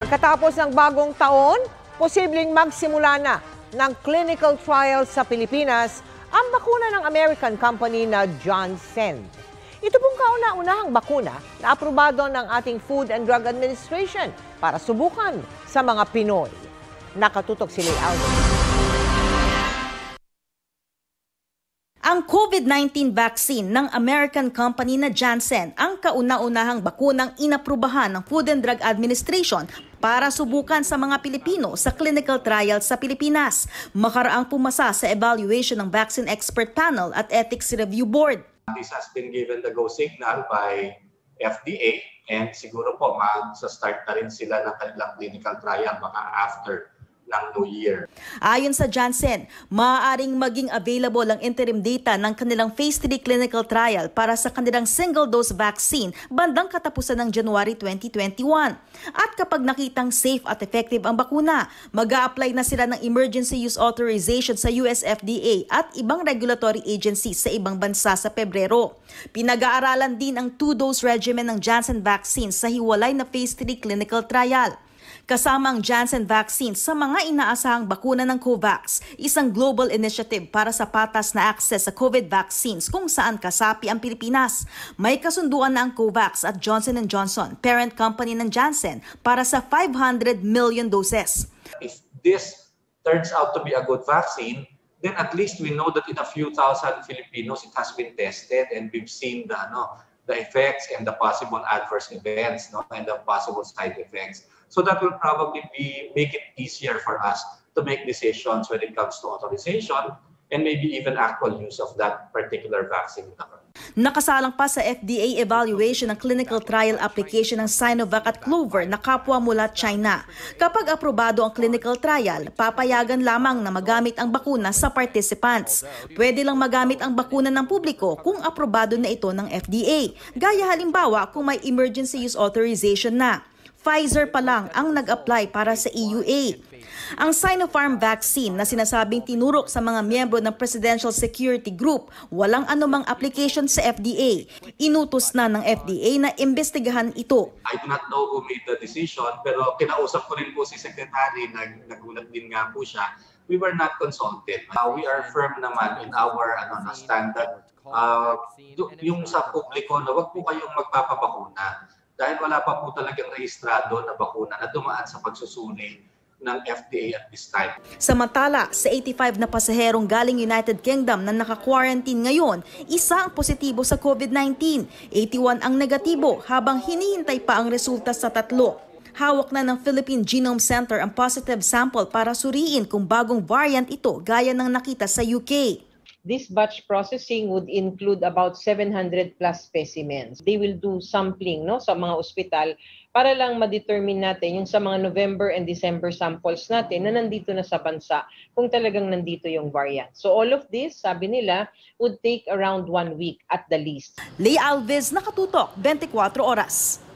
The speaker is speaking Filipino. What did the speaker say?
Pagkatapos ng bagong taon, posibleng magsimula na ng clinical trials sa Pilipinas ang bakuna ng American company na Janssen. Ito pong kauna-unahang bakuna na aprobado ng ating Food and Drug Administration para subukan sa mga Pinoy. Nakatutok si Leal. Ang COVID-19 vaccine ng American company na Janssen ang kauna-unahang bakunang inaprubahan ng Food and Drug Administration para subukan sa mga Pilipino sa clinical trials sa Pilipinas. Makaraang pumasa sa evaluation ng Vaccine Expert Panel at Ethics Review Board. This has been given the go signal by FDA and siguro po magsa-start na rin sila ng kanilang clinical trial baka after ng New Year. Ayon sa Janssen, maaaring maging available ang interim data ng kanilang Phase 3 clinical trial para sa kanilang single-dose vaccine bandang katapusan ng January 2021. At kapag nakitang safe at effective ang bakuna, mag-a-apply na sila ng emergency use authorization sa US FDA at ibang regulatory agencies sa ibang bansa sa Pebrero. Pinag-aaralan din ang 2-dose regimen ng Janssen vaccine sa hiwalay na Phase 3 clinical trial. Kasama ang Janssen vaccine sa mga inaasahang bakuna ng COVAX, isang global initiative para sa patas na access sa COVID vaccines kung saan kasapi ang Pilipinas. May kasunduan na ang COVAX at Johnson & Johnson, parent company ng Janssen, para sa 500 million doses. If this turns out to be a good vaccine, then at least we know that in a few thousand Filipinos it has been tested and we've seen the effects and the possible adverse events and the possible side effects. So that will probably make it easier for us to make decisions when it comes to authorization and maybe even actual use of that particular vaccine. Nakasalang pa sa FDA evaluation ng clinical trial application ng Sinovac at Clover na kapwa mula China. Kapag aprobado ang clinical trial, papayagan lamang na magamit ang bakuna sa participants. Pwede lang magamit ang bakuna ng publiko kung aprobado na ito ng FDA. Gaya halimbawa kung may emergency use authorization na. Pfizer pa lang ang nag-apply para sa EUA. Ang Sinopharm vaccine na sinasabing tinurok sa mga miyembro ng Presidential Security Group, walang anumang application sa FDA. Inutos na ng FDA na imbestigahan ito. I do not know who made the decision, pero kinausap ko rin po si Secretary, nagulat din nga po siya. We were not consulted. We are firm naman in our standard. Yung sa publiko na wag po kayong magpapabakuna. Dahil wala pa po talagang rehistrado na bakuna na dumaan sa pagsusuri ng FDA at this time. Samantala, sa 85 na pasaherong galing United Kingdom na naka-quarantine ngayon, isa ang positibo sa COVID-19, 81 ang negatibo habang hinihintay pa ang resulta sa 3. Hawak na ng Philippine Genome Center ang positive sample para suriin kung bagong variant ito gaya ng nakita sa UK. This batch processing would include about 700 plus specimens. They will do sampling sa mga ospital para lang ma-determine natin yung sa mga November and December samples natin na nandito na sa bansa kung talagang nandito yung variant. So all of this, sabi nila, would take around 1 week at the least. Leigh Alves, Nakatutok, 24 Oras.